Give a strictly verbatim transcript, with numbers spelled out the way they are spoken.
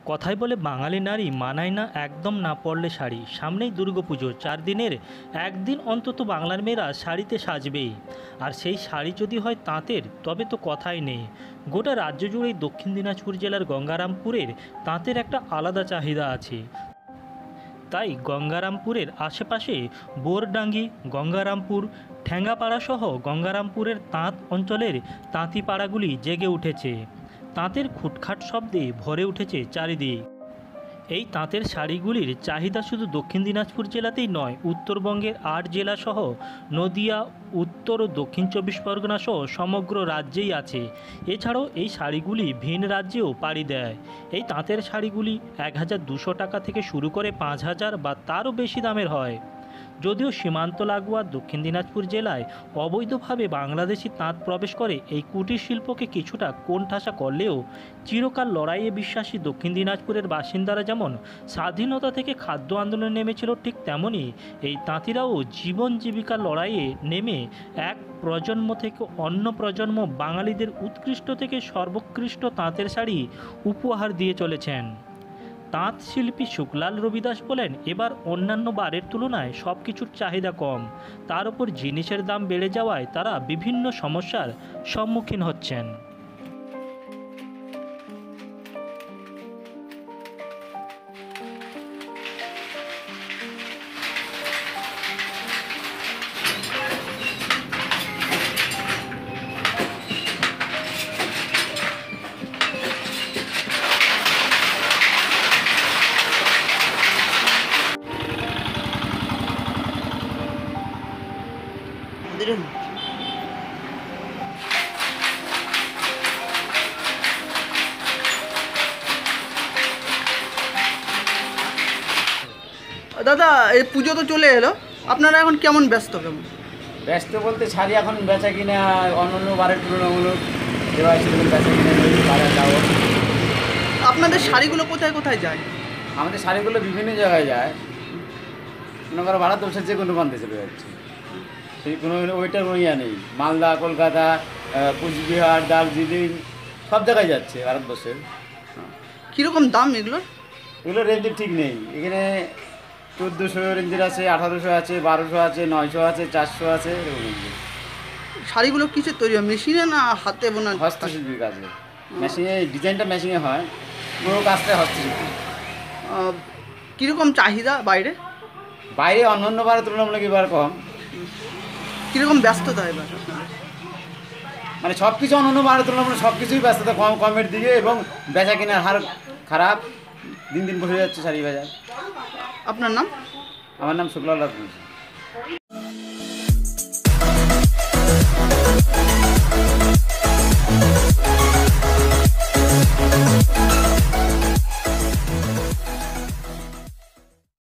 কথায় বলে বাঙালি নারী মানায় না একদম না পরলে শাড়ি। সামনেই দুর্গাপুজো, চার দিনের একদিন অন্তত বাংলার মেয়েরা শাড়িতে সাজবেই। আর সেই শাড়ি যদি হয় তাঁতের, তবে তো কথাই নেই। গোটা রাজ্য জুড়েই দক্ষিণ দিনাজপুর জেলার গঙ্গারামপুরের তাঁতের একটা আলাদা চাহিদা আছে। তাই গঙ্গারামপুরের আশেপাশে বোরডাঙ্গি, গঙ্গারামপুর, ঠ্যাঙ্গাপাড়া সহ গঙ্গারামপুরের তাঁত অঞ্চলের তাঁতিপাড়াগুলি জেগে উঠেছে। তাঁতের খুটখাট শব্দে ভরে উঠেছে চারিদিক। এই তাঁতের শাড়িগুলির চাহিদা শুধু দক্ষিণ দিনাজপুর জেলাতেই নয়, উত্তরবঙ্গের আট জেলাসহ নদিয়া, উত্তর ও দক্ষিণ চব্বিশ পরগনা সহ সমগ্র রাজ্যেই আছে। এছাড়াও এই শাড়িগুলি ভিন রাজ্যেও পাড়ি দেয়। এই তাঁতের শাড়িগুলি এক হাজার দুশো টাকা থেকে শুরু করে পাঁচ হাজার বা তারও বেশি দামের হয়। যদিও সীমান্ত লাগোয়া দক্ষিণ দিনাজপুর জেলায় অবৈধভাবে বাংলাদেশি তাঁত প্রবেশ করে এই কুটির শিল্পকে কিছুটা কোণঠাসা করলেও চিরকাল লড়াইয়ে বিশ্বাসী দক্ষিণ দিনাজপুরের বাসিন্দারা যেমন স্বাধীনতা থেকে খাদ্য আন্দোলনে নেমেছিল, ঠিক তেমনই এই তাঁতিরাও জীবন জীবিকার লড়াইয়ে নেমে এক প্রজন্ম থেকে অন্য প্রজন্ম বাঙালিদের উৎকৃষ্ট থেকে সর্বোৎকৃষ্ট তাঁতের শাড়ি উপহার দিয়ে চলেছেন। তাঁত শিল্পী শুক্লাল রবিদাস বলেন, এবার অন্যান্য বারের তুলনায় সব কিছুর চাহিদা কম, তার উপর জিনিসের দাম বেড়ে যাওয়ায় তারা বিভিন্ন সমস্যার সম্মুখীন হচ্ছেন। দাদা, এই পুজো তো চলে এলো, আপনারা এখন কেমন ব্যস্ত? কেমন ব্যস্ত বলতে শাড়ি এখন বেচা কিনে অন্য অন্য বারের তুলনামূলক দেওয়া হয়েছিল, বেচা কিনে বাজার যাবো। আপনাদের শাড়িগুলো কোথায় কোথায় যায়? আমাদের শাড়িগুলো বিভিন্ন জায়গায় যায়, মনে করো ভারতবর্ষের যে কোনো প্রান্তে চলে যাচ্ছে, সেই কোনো ওইটার কোনো ইয়া নেই। মালদা, কলকাতা, কুচবিহার, দার্জিলিং সব জায়গায় যাচ্ছে ভারতবর্ষের। কীরকম দাম এগুলো? এগুলো রেঞ্জের ঠিক নেই, এখানে চোদ্দোশো রেঞ্জের আছে, আঠারোশো আছে, বারোশো আছে, নয়শো আছে, চারশো আছে, এরকম রেঞ্জের। শাড়িগুলো কিসের তৈরি হয়, মেশিনে না হাতে বোনা? হস্তশিল্পীর কাজে, মেশিনে ডিজাইনটা মেশিনে হয়, পুরো কাজটা হস্তশিল্পী। কীরকম চাহিদা বাইরে? বাইরে অন্য অন্য বারের তুলনামূলক এবার কম। কীরকম ব্যস্ততা এবার? মানে সব কিছু অন্য অন্য বারের তুলনামূলক সব কিছুই ব্যস্ততা কম, কমের দিকে, এবং বেচা কেনার হার খারাপ, দিন দিন বসে যাচ্ছে শাড়ি বাজার। আপনার নাম? আমার নাম শুক্লাল রাজবংশী।